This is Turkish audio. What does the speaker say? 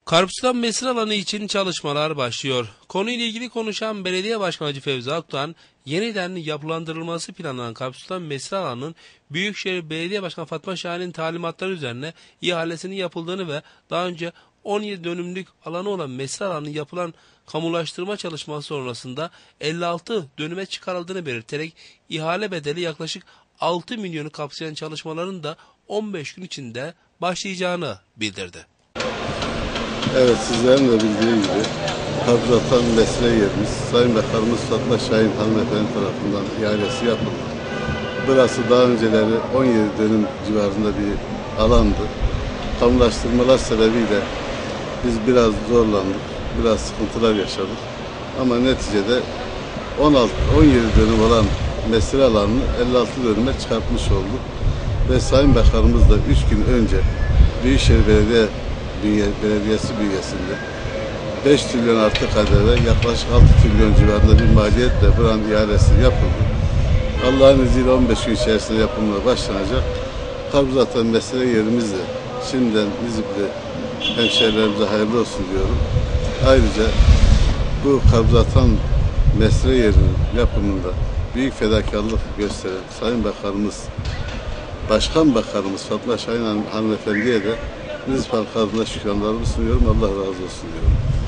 Karpuzdan mesire alanı için çalışmalar başlıyor. Konuyla ilgili konuşan Belediye Başkanı Hacı Fevzi Akdoğan, yeniden yapılandırılması planlanan Karpuzdan mesire alanının Büyükşehir Belediye Başkanı Fatma Şahin'in talimatları üzerine ihalesinin yapıldığını ve daha önce 17 dönümlük alanı olan mesire alanının yapılan kamulaştırma çalışması sonrasında 56 dönüme çıkarıldığını belirterek ihale bedeli yaklaşık 6 milyonu kapsayan çalışmaların da 15 gün içinde başlayacağını bildirdi. Evet, sizlerin de bildiği gibi Karpuzatan mesire yerimiz Sayın Bakanımız Fatma Şahin hanımefendi tarafından ihalesi yapıldı. Burası daha önceleri 17 dönüm civarında bir alandı. Kamulaştırmalar sebebiyle biz biraz zorlandık, biraz sıkıntılar yaşadık. Ama neticede 17 dönüm olan mesire alanını 56 dönüme çıkartmış olduk. Ve Sayın Bakanımız da 3 gün önce Büyükşehir Belediyesi bünyesinde 5 trilyon artı KDV yaklaşık 6 trilyon civarında bir maliyetle buranın ihalesi yapıldı. Allah'ın izniyle 15 gün içerisinde yapımına başlanacak. Karpuzatan mesire yerimiz de şimdiden Nizipli hemşehrilerimize hayırlı olsun diyorum. Ayrıca bu Karpuzatan mesire yerinin yapımında büyük fedakarlık gösteren Sayın Bakanımız, Başkan Bakanımız Fatma Şahin hanımefendiye de Nizip halkı adına şükranlarımı sunuyorum. Allah razı olsun diyorum.